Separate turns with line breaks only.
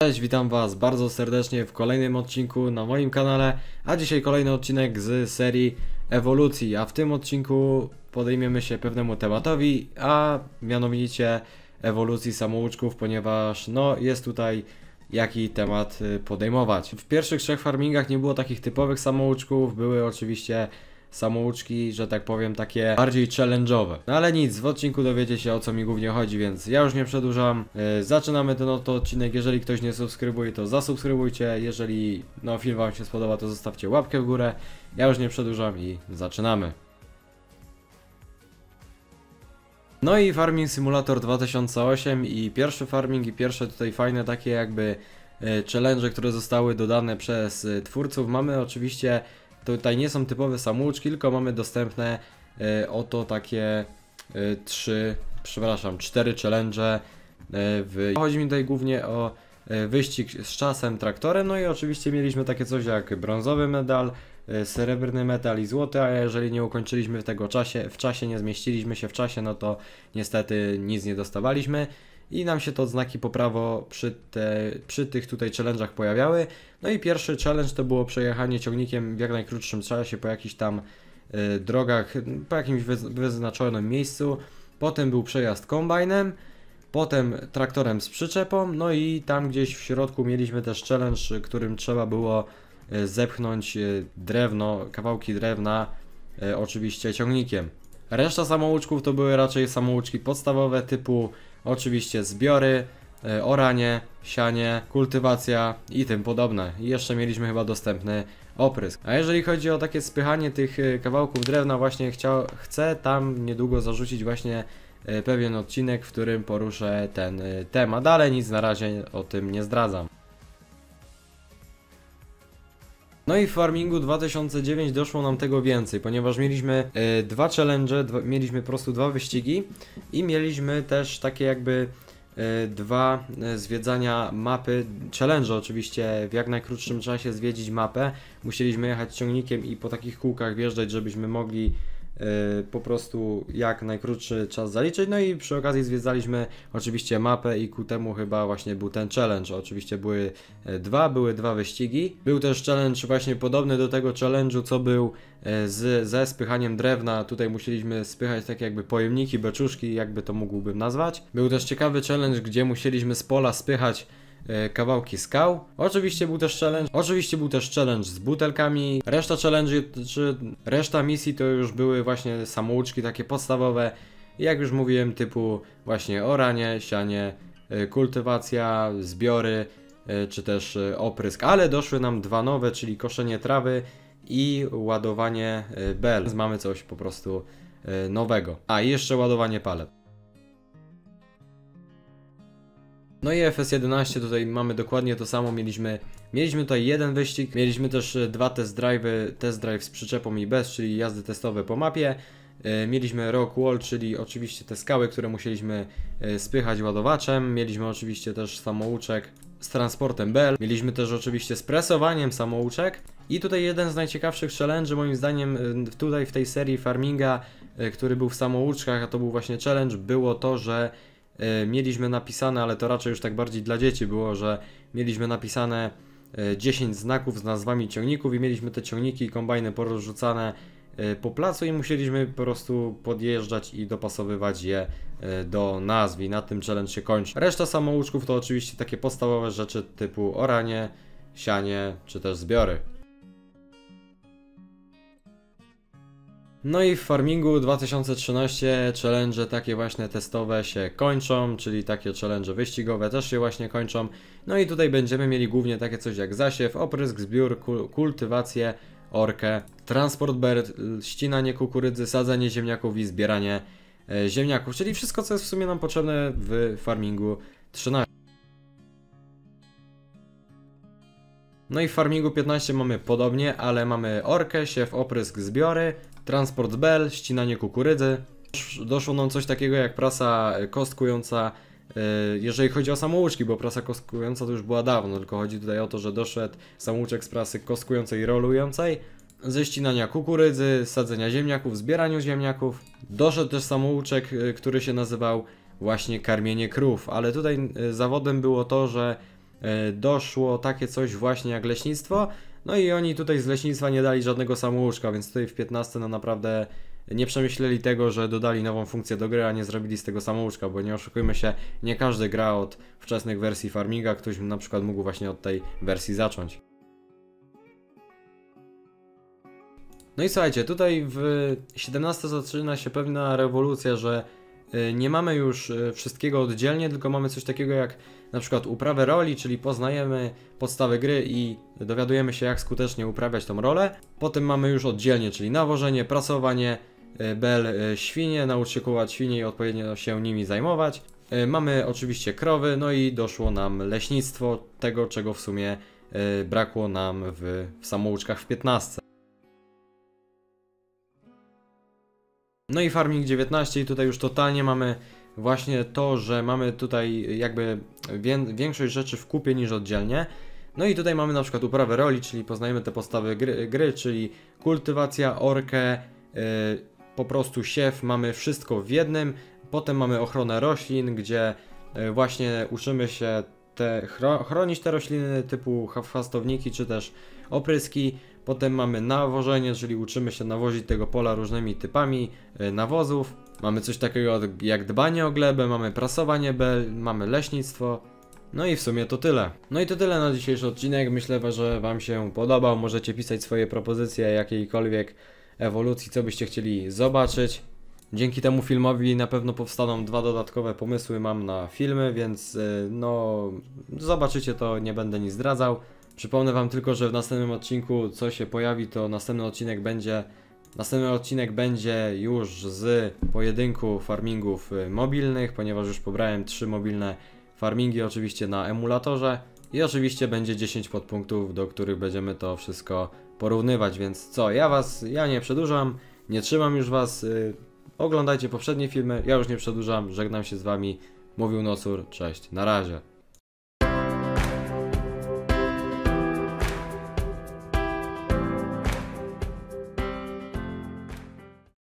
Cześć, witam Was bardzo serdecznie w kolejnym odcinku na moim kanale, a dzisiaj kolejny odcinek z serii ewolucji, a w tym odcinku podejmiemy się pewnemu tematowi, a mianowicie ewolucji samouczków, ponieważ no jest tutaj jaki temat podejmować. W pierwszych trzech farmingach nie było takich typowych samouczków, były oczywiście samouczki, że tak powiem, takie bardziej challenge'owe. No ale nic, w odcinku dowiecie się, o co mi głównie chodzi, więc ja już nie przedłużam. Zaczynamy ten oto odcinek. Jeżeli ktoś nie subskrybuje, to zasubskrybujcie. Jeżeli film Wam się spodoba, to zostawcie łapkę w górę. Ja już nie przedłużam i zaczynamy. No i Farming Simulator 2008 i pierwszy farming i pierwsze tutaj fajne takie jakby challenge, które zostały dodane przez twórców. Mamy oczywiście, tutaj nie są typowe samouczki, tylko mamy dostępne oto takie 4 challenge. Chodzi mi tutaj głównie o wyścig z czasem traktorem, no i oczywiście mieliśmy takie coś jak brązowy medal, srebrny medal i złoty, a jeżeli nie ukończyliśmy tego w czasie, nie zmieściliśmy się w czasie, no to niestety nic nie dostawaliśmy. I nam się to odznaki po prawo przy tych tutaj challenge'ach pojawiały. No i pierwszy challenge to było przejechanie ciągnikiem w jak najkrótszym czasie po jakichś tam drogach, po jakimś wyznaczonym miejscu. Potem był przejazd kombajnem, potem traktorem z przyczepą, no i tam gdzieś w środku mieliśmy też challenge, którym trzeba było zepchnąć drewno, kawałki drewna, oczywiście ciągnikiem. Reszta samouczków to były raczej samouczki podstawowe typu oczywiście zbiory, oranie, sianie, kultywacja i tym podobne. I jeszcze mieliśmy chyba dostępny oprysk. A jeżeli chodzi o takie spychanie tych kawałków drewna, właśnie chcę tam niedługo zarzucić właśnie pewien odcinek, w którym poruszę ten temat, ale nic na razie o tym nie zdradzam. No i w Farmingu 2009 doszło nam tego więcej, ponieważ mieliśmy dwa challenge, mieliśmy po prostu dwa wyścigi i mieliśmy też takie jakby dwa zwiedzania mapy, challenge oczywiście w jak najkrótszym czasie zwiedzić mapę. Musieliśmy jechać ciągnikiem i po takich kółkach wjeżdżać, żebyśmy mogli po prostu jak najkrótszy czas zaliczyć. No i przy okazji zwiedzaliśmy oczywiście mapę i ku temu chyba właśnie był ten challenge. Oczywiście były dwa wyścigi. Był też challenge właśnie podobny do tego challenge'u, co był ze spychaniem drewna. Tutaj musieliśmy spychać takie jakby pojemniki, beczuszki, jakby to mógłbym nazwać. Był też ciekawy challenge, gdzie musieliśmy z pola spychać kawałki skał. Oczywiście był też challenge z butelkami. Reszta misji to już były właśnie samouczki takie podstawowe. Jak już mówiłem, typu właśnie oranie, sianie, kultywacja, zbiory, czy też oprysk. Ale doszły nam dwa nowe, czyli koszenie trawy i ładowanie bel. Więc mamy coś po prostu nowego. A i jeszcze ładowanie palet. No i FS11 tutaj mamy dokładnie to samo, mieliśmy tutaj jeden wyścig, mieliśmy też dwa test drive z przyczepą i bez, czyli jazdy testowe po mapie. Mieliśmy rock wall, czyli oczywiście te skały, które musieliśmy spychać ładowaczem. Mieliśmy oczywiście też samouczek z transportem bel. Mieliśmy też oczywiście z presowaniem samouczek. I tutaj jeden z najciekawszych challenge moim zdaniem tutaj w tej serii farminga, który był w samouczkach, a to był właśnie challenge, było to, że mieliśmy napisane, ale to raczej już tak bardziej dla dzieci było, że mieliśmy napisane 10 znaków z nazwami ciągników i mieliśmy te ciągniki i kombajny porozrzucane po placu i musieliśmy po prostu podjeżdżać i dopasowywać je do nazw i na tym challenge się kończy. Reszta samouczków to oczywiście takie podstawowe rzeczy typu oranie, sianie czy też zbiory. No i w Farmingu 2013 challenge takie właśnie testowe się kończą, czyli takie challenge wyścigowe też się właśnie kończą. No i tutaj będziemy mieli głównie takie coś jak zasiew, oprysk, zbiór, kultywację, orkę, transport berd, ścinanie kukurydzy, sadzenie ziemniaków i zbieranie ziemniaków, czyli wszystko, co jest w sumie nam potrzebne w Farmingu 13. No i w Farmingu 15 mamy podobnie, ale mamy orkę, siew, oprysk, zbiory, transport bel, ścinanie kukurydzy. Doszło nam coś takiego jak prasa kostkująca, jeżeli chodzi o samouczki, bo prasa kostkująca to już była dawno, tylko chodzi tutaj o to, że doszedł samouczek z prasy kostkującej i rolującej, ze ścinania kukurydzy, sadzenia ziemniaków, zbieraniu ziemniaków. Doszedł też samouczek, który się nazywał właśnie karmienie krów, ale tutaj zawodem było to, że doszło takie coś właśnie jak leśnictwo. No i oni tutaj z leśnictwa nie dali żadnego samouczka, więc tutaj w 15 no naprawdę nie przemyśleli tego, że dodali nową funkcję do gry, a nie zrobili z tego samouczka, bo nie oszukujmy się, nie każdy gra od wczesnych wersji farminga, ktoś na przykład mógł właśnie od tej wersji zacząć. No i słuchajcie, tutaj w 17 zaczyna się pewna rewolucja, że nie mamy już wszystkiego oddzielnie, tylko mamy coś takiego jak na przykład uprawę roli, czyli poznajemy podstawy gry i dowiadujemy się, jak skutecznie uprawiać tą rolę. Potem mamy już oddzielnie, czyli nawożenie, prasowanie, świnie, naucz się kupować świnie i odpowiednio się nimi zajmować. Mamy oczywiście krowy, no i doszło nam leśnictwo, tego czego w sumie brakło nam w samouczkach w 15. No i Farming 19 i tutaj już totalnie mamy właśnie to, że mamy tutaj jakby większość rzeczy w kupie niż oddzielnie. No i tutaj mamy na przykład uprawę roli, czyli poznajemy te podstawy gry, czyli kultywacja, orkę, po prostu siew, mamy wszystko w jednym. Potem mamy ochronę roślin, gdzie właśnie uczymy się chronić te rośliny typu chwastowniki czy też opryski. Potem mamy nawożenie, czyli uczymy się nawozić tego pola różnymi typami nawozów. Mamy coś takiego jak dbanie o glebę, mamy prasowanie mamy leśnictwo. No i w sumie to tyle. No i to tyle na dzisiejszy odcinek. Myślę, że Wam się podobał. Możecie pisać swoje propozycje jakiejkolwiek ewolucji, co byście chcieli zobaczyć. Dzięki temu filmowi na pewno powstaną 2 dodatkowe pomysły mam na filmy, więc no zobaczycie to, nie będę nic zdradzał. Przypomnę Wam tylko, że w następnym odcinku co się pojawi, to następny odcinek będzie już z pojedynku farmingów mobilnych, ponieważ już pobrałem 3 mobilne farmingi oczywiście na emulatorze i oczywiście będzie 10 podpunktów, do których będziemy to wszystko porównywać, więc co, ja nie przedłużam, nie trzymam już Was, oglądajcie poprzednie filmy, ja już nie przedłużam, żegnam się z Wami, mówił Nocur, cześć, na razie.